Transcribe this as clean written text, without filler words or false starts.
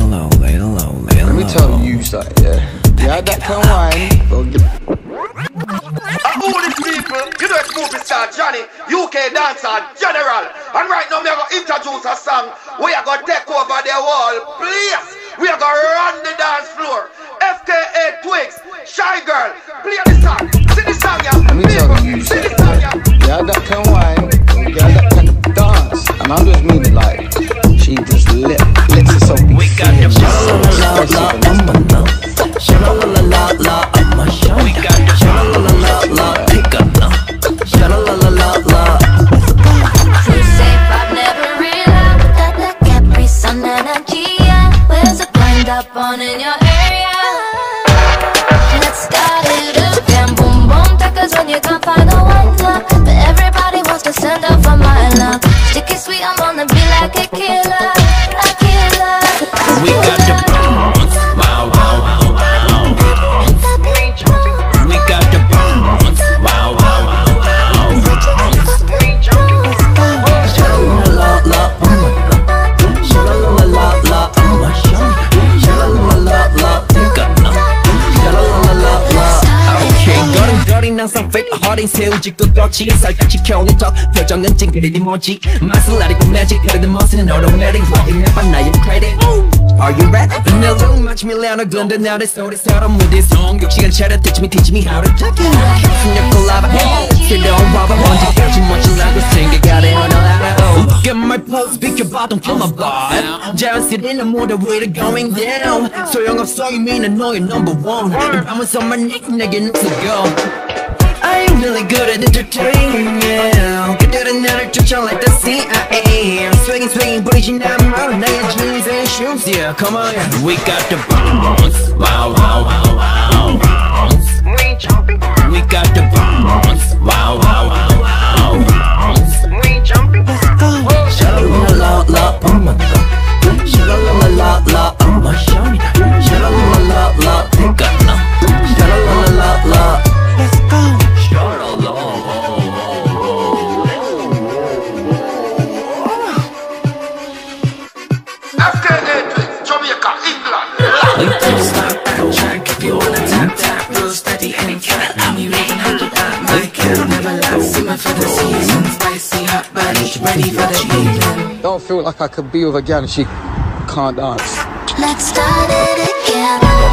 low, lay it low, lay it low. Let me tell you something, yeah. You had that come wine, go get all these people, you know it's movie star Johnny, UK dancer general. And right now we are going to introduce a song. We are going to take over the whole place. We are going to run the dance floor. FKA Twigs, Shy Girl, play the song. See the song, yeah. Let me tell you something. You had that come wine, you had that kind of dance. And I'm just meaning like, she just licks it so big. We got the shalala, shalala, I'm a show. We got the shalala, pick up now. Shalala. True safe, I've never realized that Capri Sun energy. Where's it wind up on in your area? Let's start it again. Boom boom, takers when you can't find the one love. But everybody wants to send up for my love. Sticky sweet, I'm gonna be like a killer, a killer. We got the bounce, wow, wow, wow, wow. We got the bounce, wow, wow, wow, wow. Shalala, shalala, I'm a show. Shalala, pick up now. Okay, 거리 항상 fake harding 새우직도 떴지 살짝 지켜오는 척 표정은 찡그리니 뭐지 맛을 아리고 매직 그래도 멋은 automatic walking up on 나의 credit. Are you ready? 내 정 맞춤이 레오나 근데 나를 소리처럼 무대 송 6시간 차려 teach me how to talk it 승력 콜라보 새로운 와봐 언제까지 멋지라고 생각하래 오늘 Look at my pose 비켜봐 don't kill my vibe 자연스레 난 모두 we're going down 소용없어 이미 난 너의 number one 이 밤은 선만 내게 없어 go I'm really good at entertaining, yeah. 그들은 나를 쫓아 like the CIA. I'm swinging, 부리진 않아 나의 jeans and shoes, yeah. Come on, yeah. We got the bounce, wow, wow, wow, wow. Bounce. We got the bounce, wow, wow, wow, wow. Bounce. Let's go. Shalala, oh my God. Shalala, oh my shawty. Shalala, pick up now. Shalala. Let's go. FKA Twigs, Jamaica, England. Don't stop that track if you wanna tap, real steady and cat. Me making hundred at my cat, never last. Simmer for the season, spicy hot bunch, ready for the evening. Don't feel like I could be with a gal and she can't dance. Let's start it again.